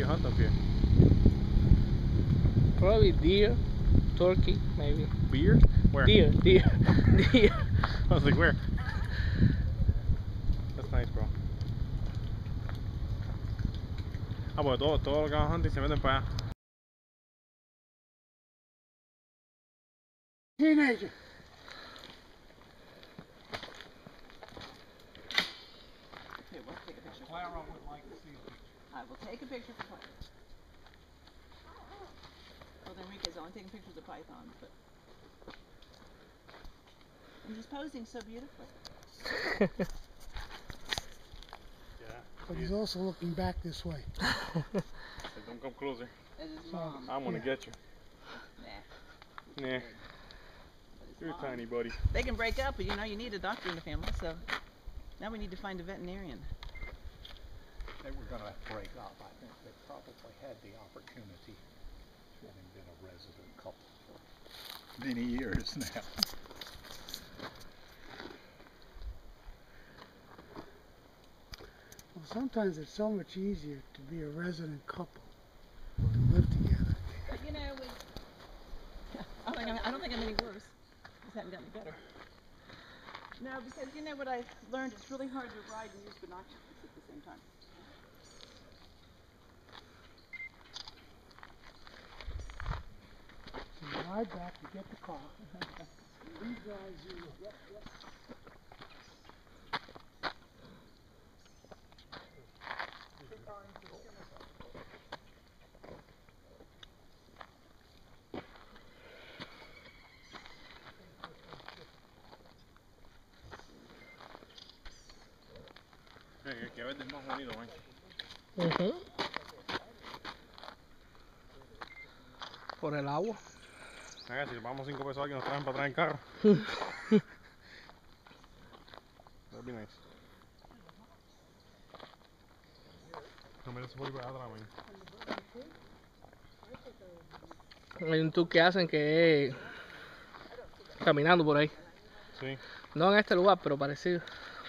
hunt up here? Probably deer, turkey, maybe. Beer? Where? Deer. Deer. I was like, where? That's nice, bro. Ah, pues todo lo que van hunting se venden para allá. Teenager. Here, we'll take a picture. Clara would like to see a picture. I will take a picture for Clara. Well, Enrique's only taking pictures of pythons, but I'm just posing so beautifully. Yeah. But he's also looking back this way. Say, don't come closer. That is mom. I'm gonna get you. Nah. Nah. But it's You're mom. tiny, buddy. They can break up, but you know you need a doctor in the family, so now we need to find a veterinarian. They were going to break up. I think they probably had the opportunity, having been a resident couple for many years now. Well, sometimes it's so much easier to be a resident couple to live together. But you know, I don't think I'm any worse. Just haven't gotten better. No, because you know what I learned, it's really hard to ride and use binoculars at the same time. So you ride back, you get the car. These guys, you. Yep. Que verde es más bonito, man. Por el agua. Venga, si le pagamos 5 pesos aquí nos traen para atrás en carro. That'd be nice. No me des por para atrás, man. Hay un tour que hacen que es caminando por ahí. Sí. No en este lugar, pero parecido.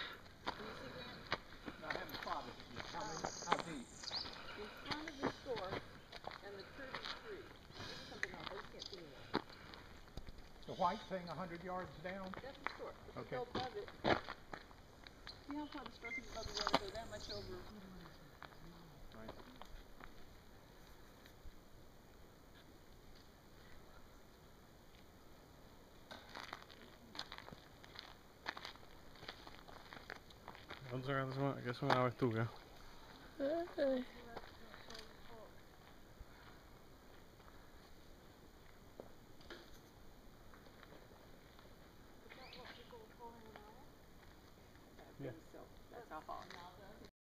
The white thing 100 yards down? That's the store. Okay. Go above it. See how far the store is above the water? Go that much over. Nice. ¿Dónde sacaste eso? ¿Qué es una avestruz, qué?